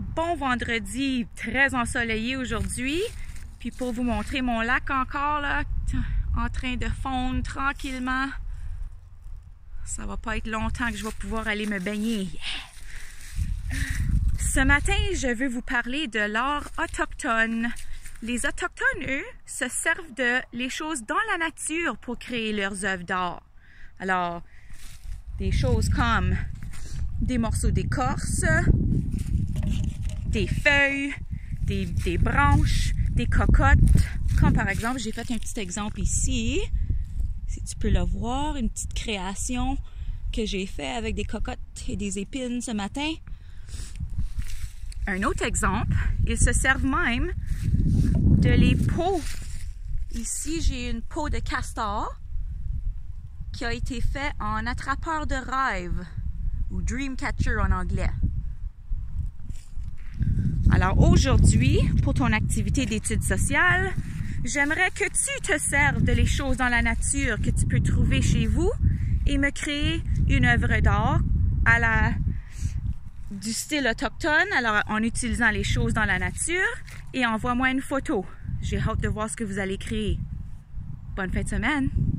bon vendredi très ensoleillé aujourd'hui. Puis pour vous montrer mon lac encore là, en train de fondre tranquillement. Ça va pas être longtemps que je vais pouvoir aller me baigner. Yeah! Ce matin, je veux vous parler de l'art autochtone. Les Autochtones, eux, se servent de les choses dans la nature pour créer leurs œuvres d'art. Alors, des choses comme des morceaux d'écorce, des feuilles, des branches, des cocottes. Comme par exemple, j'ai fait un petit exemple ici. Si tu peux le voir, une petite création que j'ai fait avec des cocottes et des épines ce matin. Un autre exemple, ils se servent même de les peaux. Ici, j'ai une peau de castor qui a été faite en attrapeur de rêve ou dream catcher en anglais. Alors aujourd'hui, pour ton activité d'études sociales, j'aimerais que tu te serves de les choses dans la nature que tu peux trouver chez vous et me créer une œuvre d'art du style autochtone, alors en utilisant les choses dans la nature, et envoie-moi une photo. J'ai hâte de voir ce que vous allez créer. Bonne fin de semaine!